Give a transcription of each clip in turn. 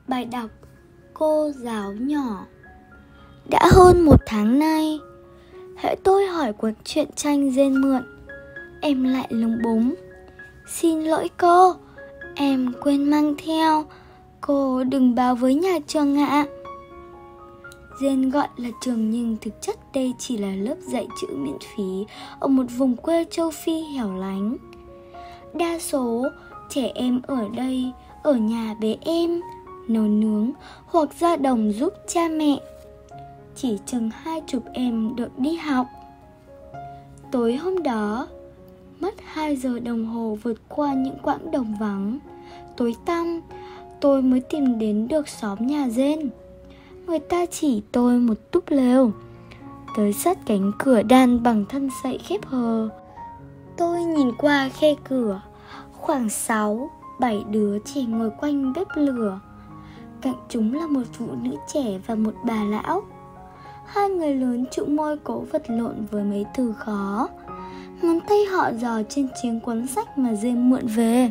Bài đọc Cô giáo nhỏ. Đã hơn 1 tháng nay, hễ tôi hỏi cuốn truyện tranh Jane mượn, em lại lúng búng. Xin lỗi cô, em quên mang theo, cô đừng báo với nhà trường ạ. Jane gọi là trường nhưng thực chất đây chỉ là lớp dạy chữ miễn phí ở một vùng quê châu Phi hẻo lánh. Đa số trẻ em ở đây ở nhà bé em, nấu nướng hoặc ra đồng giúp cha mẹ. Chỉ chừng 20 em được đi học. Tối hôm đó, mất 2 giờ đồng hồ vượt qua những quãng đồng vắng, tối tăm, tôi mới tìm đến được xóm nhà Jane. Người ta chỉ tôi một túp lều, tới sát cánh cửa đan bằng thân sậy khép hờ. Tôi nhìn qua khe cửa, khoảng 6-7 đứa trẻ ngồi quanh bếp lửa. Cạnh chúng là một phụ nữ trẻ và một bà lão. 2 người lớn trụ môi cố vật lộn với mấy từ khó. Ngón tay họ dò trên chiếc cuốn sách mà Jane mượn về.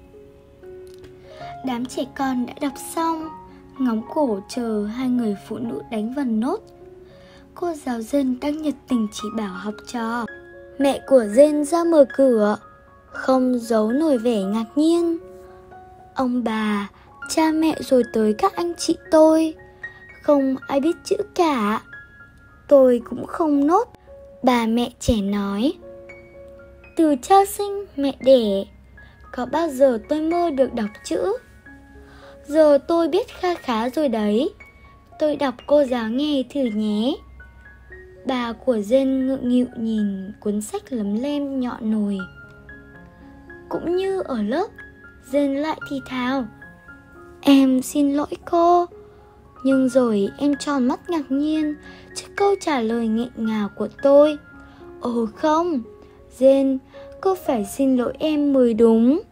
Đám trẻ con đã đọc xong, ngóng cổ chờ 2 người phụ nữ đánh vần nốt. Cô giáo Jane đang nhiệt tình chỉ bảo học trò. Mẹ của Jane ra mở cửa, không giấu nổi vẻ ngạc nhiên. Ông bà, cha mẹ rồi tới các anh chị tôi, không ai biết chữ cả. Tôi cũng không nốt. Bà mẹ trẻ nói, từ cha sinh mẹ đẻ, có bao giờ tôi mơ được đọc chữ. Giờ tôi biết kha khá rồi đấy, tôi đọc cô giáo nghe thử nhé. Bà của Jane ngượng nghịu nhìn cuốn sách lấm lem nhọn nồi. Cũng như ở lớp, Jane lại thì thào, em xin lỗi cô. Nhưng rồi em tròn mắt ngạc nhiên trước câu trả lời nghẹn ngào của tôi. Ồ không, Jane, cô phải xin lỗi em mới đúng.